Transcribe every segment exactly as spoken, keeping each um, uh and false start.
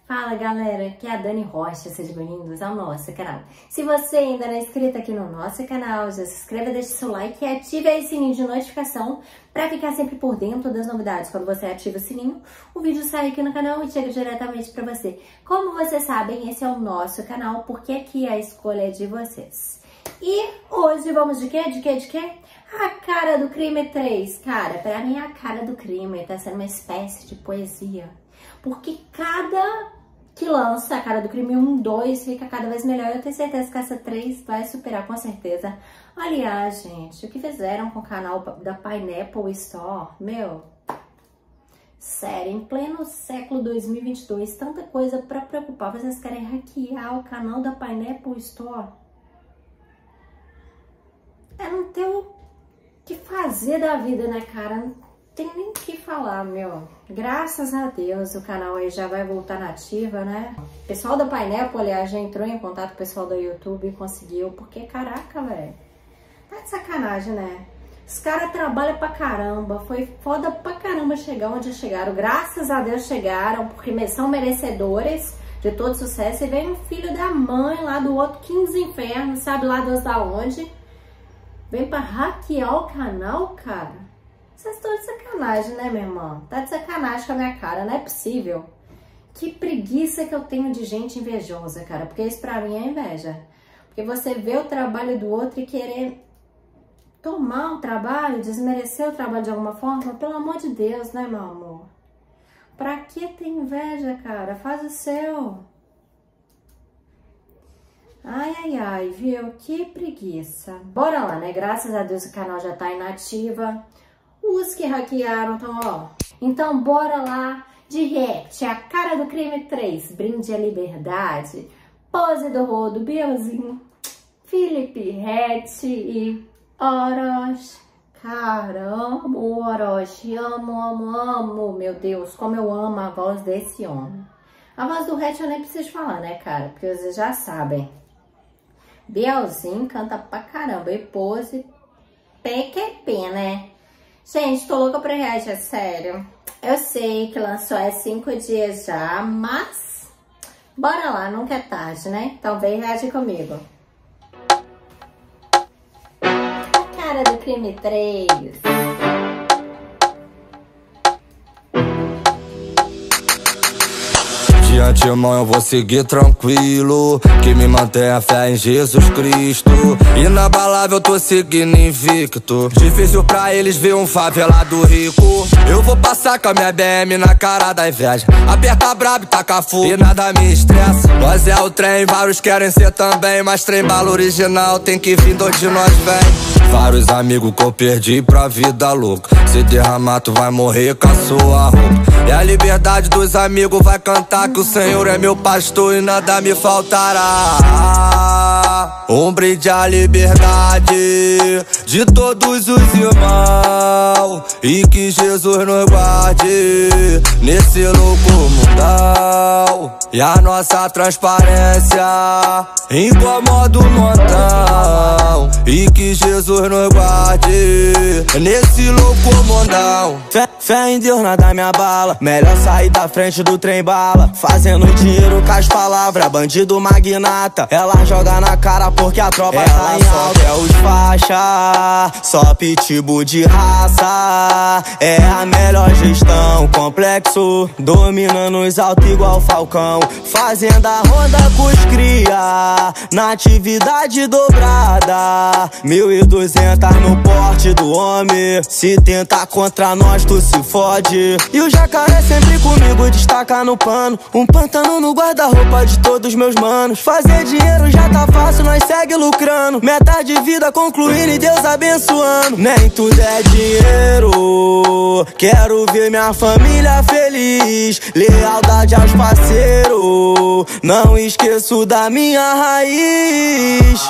Fala galera, aqui é a Dani Rocha, sejam bem-vindos ao nosso canal. Se você ainda não é inscrito aqui no nosso canal, já se inscreva, deixe seu like e ative aí o sininho de notificação para ficar sempre por dentro das novidades. Quando você ativa o sininho, o vídeo sai aqui no canal e chega diretamente para você. Como vocês sabem, esse é o nosso canal, porque aqui a escolha é de vocês. E hoje vamos de quê? De quê? De quê? A Cara do Crime três. Cara, pra mim a Cara do Crime tá sendo uma espécie de poesia. Porque cada que lança a Cara do Crime um, dois, fica cada vez melhor. Eu tenho certeza que essa três vai superar com certeza. Aliás, gente, o que fizeram com o canal da Pineapple Store? Meu, sério, em pleno século dois mil e vinte e dois, tanta coisa pra preocupar. Vocês querem hackear o canal da Pineapple Store? É não ter o que fazer da vida, né, cara? Não tem nem o que falar, meu. Graças a Deus o canal aí já vai voltar na ativa, né? O pessoal da Pineapple, aliás, já entrou em contato com o pessoal do YouTube e conseguiu. Porque, caraca, velho, tá de sacanagem, né? Os caras trabalham pra caramba. Foi foda pra caramba chegar onde chegaram. Graças a Deus chegaram, porque são merecedores de todo sucesso. E vem um filho da mãe lá do outro quinze infernos, sabe lá Deus da onde. Vem pra hackear o canal, cara. Vocês estão de sacanagem, né, meu irmão? Tá de sacanagem com a minha cara, não é possível. Que preguiça que eu tenho de gente invejosa, cara. Porque isso pra mim é inveja. Porque você vê o trabalho do outro e querer tomar um trabalho, desmerecer o trabalho de alguma forma. Pelo amor de Deus, né, meu amor? Pra que ter inveja, cara? Faz o seu. Ai, ai, ai, viu? Que preguiça. Bora lá, né? Graças a Deus o canal já tá inativa. Os que hackearam, então, ó. Então, bora lá de react. A Cara do Crime três. Brinde à liberdade. Pose do Rodo. Bielzinho. Felipe Rett e Orochi. Caramba, Orochi. Amo, amo, amo. Meu Deus, como eu amo a voz desse homem. A voz do Rett eu nem preciso falar, né, cara? Porque vocês já sabem. Bielzinho canta pra caramba. E Pose, P Q P, né? Gente, tô louca pra reagir, é sério. Eu sei que lançou há cinco dias já, mas bora lá, nunca é tarde, né? Então vem reagir comigo. Cara do Crime três. De antemão eu vou seguir tranquilo, que me mantém a fé em Jesus Cristo. Inabalável eu tô seguindo invicto. Difícil pra eles ver um favelado rico. Eu vou passar com a minha B M na cara da inveja. Aperta brabo e taca fogo e nada me estressa. Nós é o trem, vários querem ser também, mas trem bala original tem que vir de onde nós vem. Vários amigos que eu perdi pra vida louca. Se derramar tu vai morrer com a sua roupa. E a liberdade dos amigos vai cantar que o Senhor é meu pastor e nada me faltará. Um brinde à liberdade de todos os irmãos, e que Jesus nos guarde nesse louco mundão. E a nossa transparência incomoda o montão, e que Jesus nos guarde nesse louco mundão. Fé, fé em Deus, nada me abala. Melhor sair da frente do trem bala, fazendo dinheiro com as palavras. Bandido magnata, ela joga na cara porque a tropa ela tá em alta. É os faixa, só pitbull de raça. É a melhor gestão, complexo, dominando os altos igual Falcão. Fazenda ronda com os cria, na atividade dobrada. Mil e duzentas no porte do homem. Se tentar contra nós tu se fode. E o jacaré sempre comigo, destaca no pano. Um pantano no guarda-roupa de todos meus manos. Fazer dinheiro já tá fácil, nós segue lucrando. Meta de vida concluindo e Deus abençoando. Nem tudo é dinheiro, quero ver minha família feliz. Lealdade aos parceiros, não esqueço da minha raiz.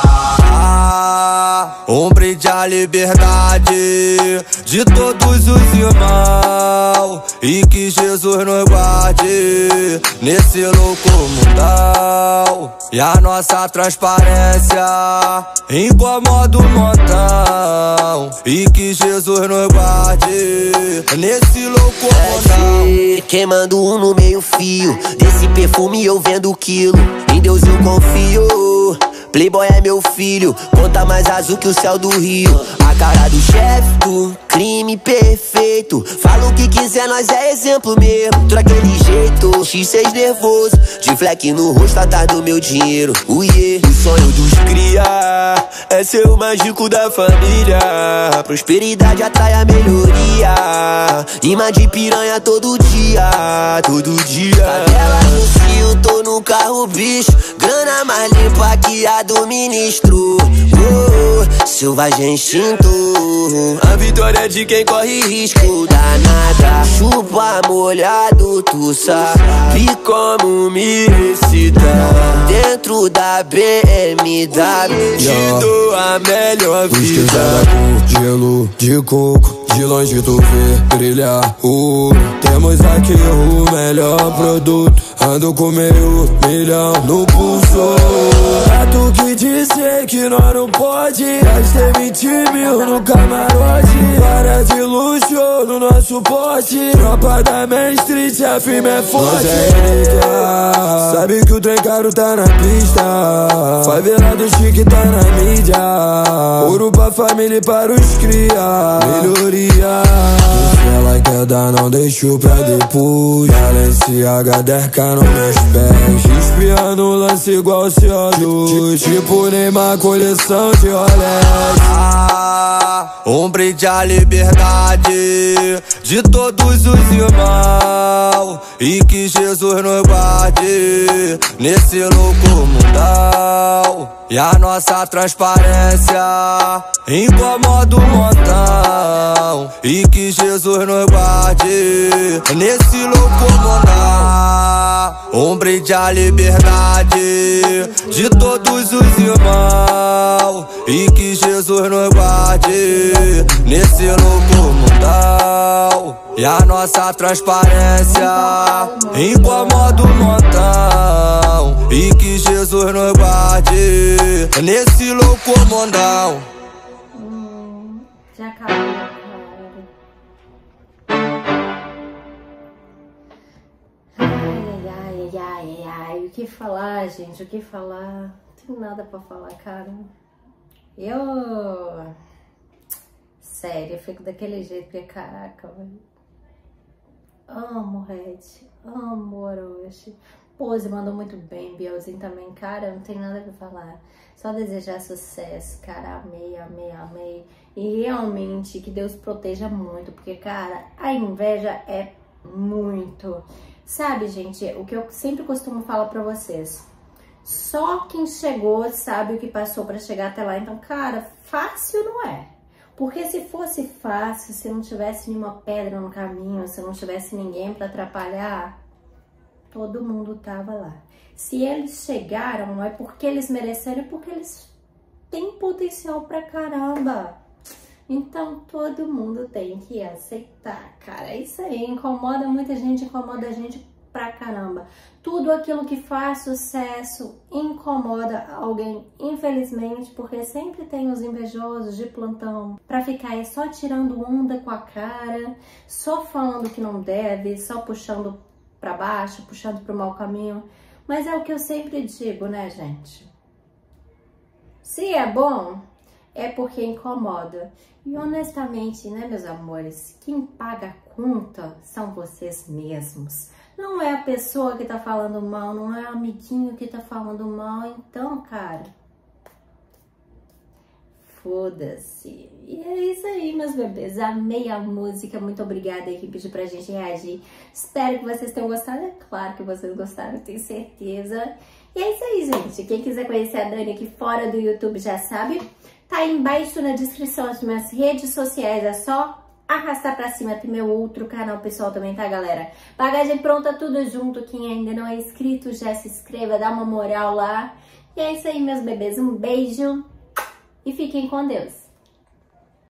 Um brinde à liberdade de todos os irmãos, e que Jesus nos guarde nesse louco mundão. E a nossa transparência incomoda o montão, e que Jesus nos guarde nesse louco mundão. Queimando um no meio fio desse Esse perfume eu vendo quilo, em Deus eu confio. Playboy é meu filho, conta mais azul que o céu do Rio. A cara do chefe do crime perfeito. Fala o que quiser, nós é exemplo mesmo. Tô daquele jeito, xis seis nervoso, de fleck no rosto atrás do meu dinheiro. Uiê, o sonho dos cria é ser o mágico da família. Prosperidade atrai a melhoria. Imã de piranha todo dia, todo dia. Cadela no cio, tô no carro bicho. Grana mais limpa que a do ministro. Oh, selvagem instinto. A vitória é de quem corre risco. Danada, chupa molhado, tu sabe como me excita. Dentro da B M W te dou a melhor vida. Com gelo de coco, de longe tu vê brilhar o ouro. Temos aqui o melhor produto. Ando com meio milhão no pulso. É tu que disse que nós não pode. Gastei vinte mil no camarote. Várias de luxo no nosso pote. Tropa da Main Street, a firma é forte. É sabe que o trem caro tá na pista. Favelado chique tá na mídia. Ouro pra família e para os cria. Melhoria. Se ela quer dar, não deixo pra depois. Balenciaga dez K nos meus pés. Espiando o lance igual C O dois. Tipo Neymar, coleção de Rolex. Ah, um brinde à liberdade de todos os irmãos. E que Jesus nos guarde nesse louco mundão. E a nossa transparência incomoda um montão. E que Jesus nos guarde nesse louco mundão. Um brinde à liberdade de todos os irmãos. E que Jesus nos guarde nesse louco mundão. E a nossa transparência incomoda um montão. E que Jesus nos guarde nesse louco mundão. Hum, já acabou, cara. Ai, ai, ai, ai, ai. O que falar, gente? O que falar? Não tenho nada pra falar, cara. Eu... Sério, eu fico daquele jeito, porque caraca, velho. Amo Red, amo Orochi. Pose mandou muito bem, Bielzinho também, cara, não tem nada pra falar. Só desejar sucesso, cara, amei, amei, amei. E realmente que Deus proteja muito, porque, cara, a inveja é muito. Sabe, gente, o que eu sempre costumo falar pra vocês. Só quem chegou sabe o que passou pra chegar até lá. Então, cara, fácil não é. Porque se fosse fácil, se não tivesse nenhuma pedra no caminho, se não tivesse ninguém para atrapalhar, todo mundo tava lá. Se eles chegaram, é porque eles mereceram, é porque eles têm potencial pra caramba. Então todo mundo tem que aceitar, cara. É isso aí, incomoda muita gente, incomoda a gente pra caramba. Tudo aquilo que faz sucesso incomoda alguém, infelizmente, porque sempre tem os invejosos de plantão pra ficar aí só tirando onda com a cara, só falando que não deve, só puxando pra baixo, puxando pro mau caminho. Mas é o que eu sempre digo, né, gente? Se é bom, é porque incomoda. E honestamente, né, meus amores, quem paga a conta são vocês mesmos. Não é a pessoa que tá falando mal, não é o amiguinho que tá falando mal. Então, cara, foda-se. E é isso aí, meus bebês. Amei a música. Muito obrigada aí que pediu pra gente reagir. Espero que vocês tenham gostado. É claro que vocês gostaram, tenho certeza. E é isso aí, gente. Quem quiser conhecer a Dani aqui fora do YouTube já sabe. Tá aí embaixo na descrição as minhas redes sociais. É só arrastar pra cima. Tem meu outro canal pessoal também, tá, galera? Bagagem pronta, tudo junto. Quem ainda não é inscrito, já se inscreva, dá uma moral lá. E é isso aí, meus bebês. Um beijo e fiquem com Deus.